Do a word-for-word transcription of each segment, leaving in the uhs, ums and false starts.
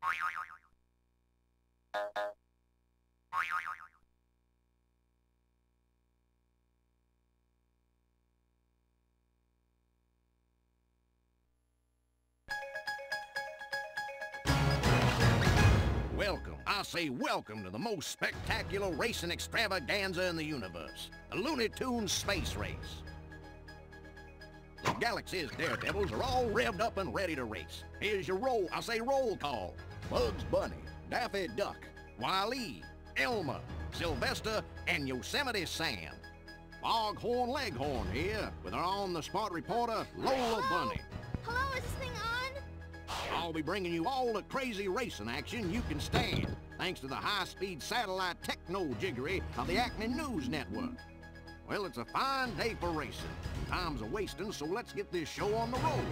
Welcome, I say welcome to the most spectacular racing extravaganza in the universe, the Looney Tunes Space Race. The Galaxy's daredevils are all revved up and ready to race. Here's your roll, I say roll call. Bugs Bunny, Daffy Duck, Wile-E, Elmer, Sylvester, and Yosemite Sam. Foghorn Leghorn here with our on-the-spot reporter, Lola Hello? Bunny. Hello, is this thing on? I'll be bringing you all the crazy racing action you can stand, thanks to the high-speed satellite techno-jiggery of the Acme News Network. Well, it's a fine day for racing. Time's a-wasting, so let's get this show on the road.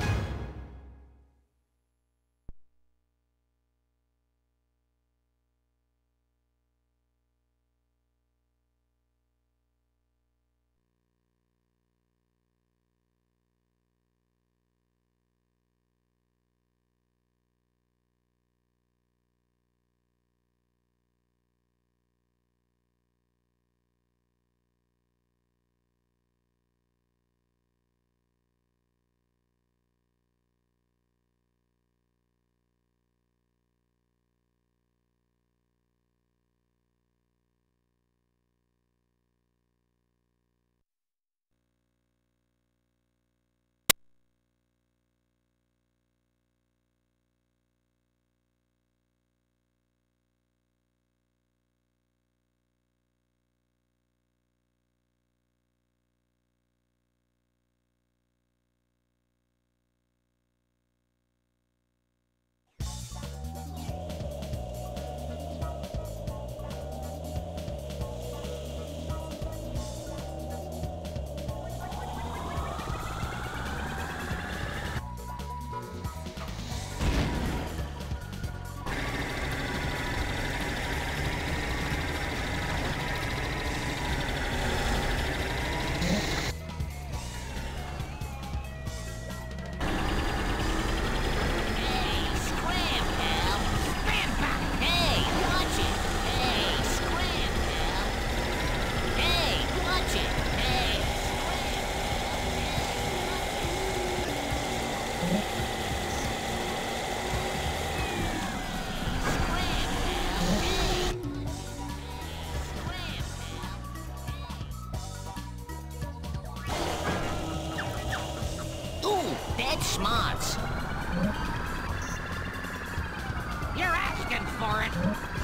That's smarts. You're asking for it.